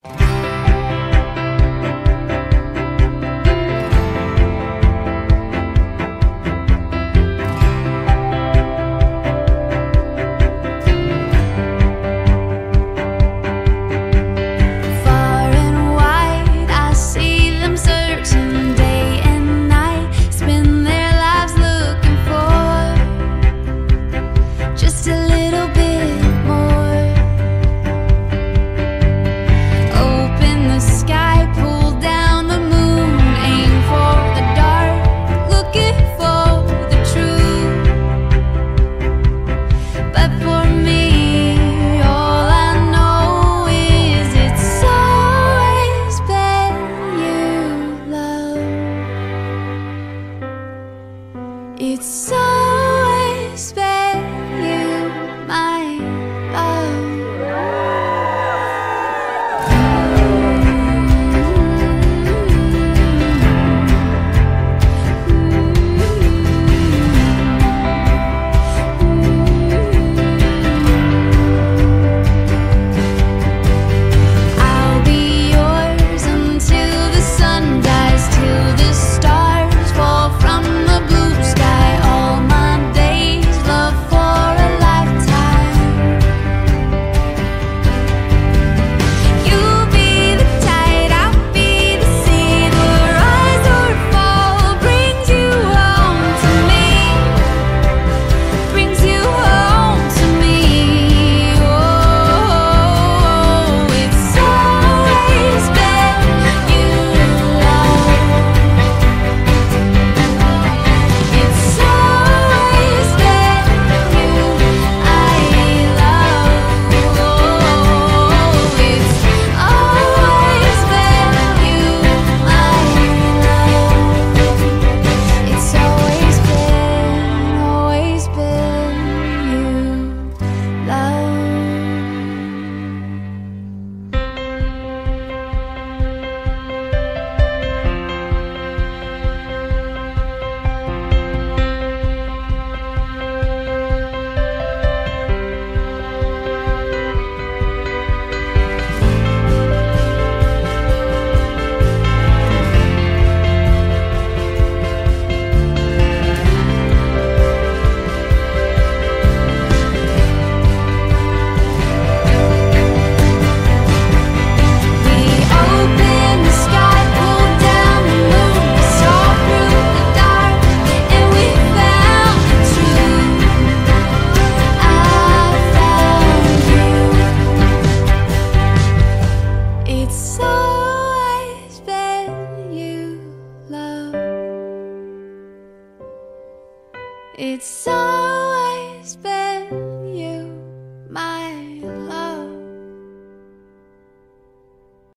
It's always been you, my love. I'll be yours until the sun dies, till the stars fall from the blue sky. All my days, love for a lifetime. You'll be the tide, I'll be the sea. The rise or fall brings you home to me, brings you home to me. Oh, it's always been you, love. It's always been you I love. Oh, it's always been you, my love. It's always been you, love. We opened the sky, pulled down the moon, we saw through the dark, and we found the truth. I found you. It's always been you, love. It's always been you, my